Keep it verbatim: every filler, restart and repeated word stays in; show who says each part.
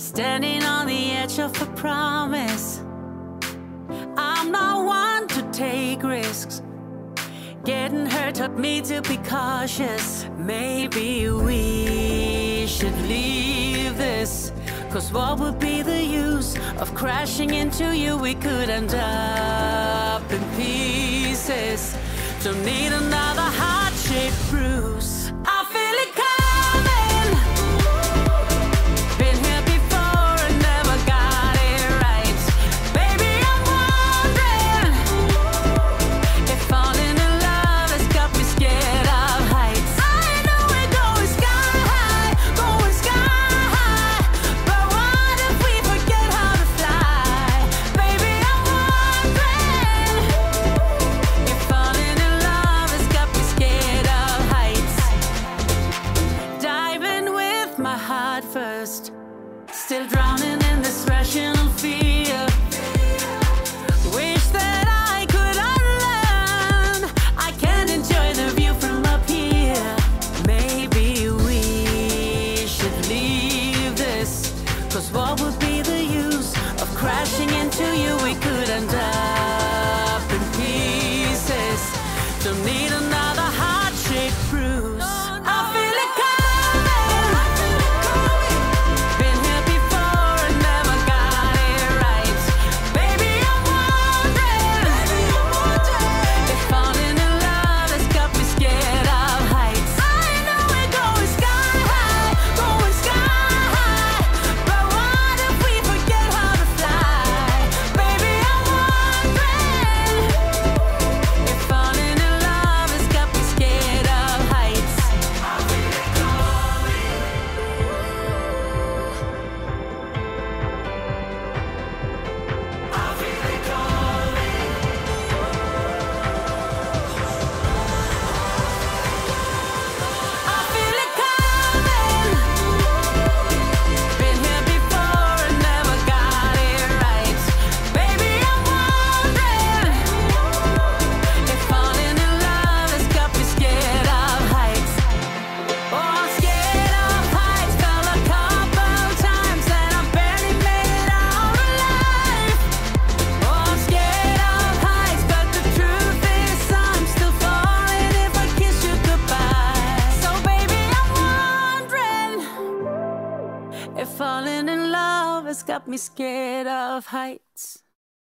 Speaker 1: standing on the edge of a promise. I'm not one to take risks. Getting hurt taught me to be cautious. Maybe we should leave this, 'cause what would be the use of crashing into you? We could end up in pieces. Don't need another heart-shaped bruise. I feel it coming. Been here before and never got it right. Baby, I'm wondering if falling in love has got me scared of heights. I know we're going sky high, going sky high, but what if we forget how to fly? Baby, I'm wondering if falling in love has got me scared of heights. Diving with my heart first, still drowning in this rational fear. Wish that I could unlearn. I can't enjoy the view from up here. Maybe we should leave this, 'cause what would be the use of crashing into you? We could end up in pieces. Don't need another heart-shaped bruise. I feel it coming. Been here before and never got it right. Baby, I'm wondering if falling in love has got me scared of heights. I know we're going sky high, going sky high, but what if we forget how to fly? Baby, I'm wondering if falling in love has got me scared of heights. I feel it coming. I feel it coming. I feel it coming. Been here before and never got it right. Baby, I'm wondering if falling in love has got me scared of heights. Oh, I'm scared of heights. Fell a couple times and I barely made it out alive. Oh, I'm scared of heights, but the truth is I'm still falling if I kiss you goodbye. So baby, I'm wondering if falling in love has got me scared of heights.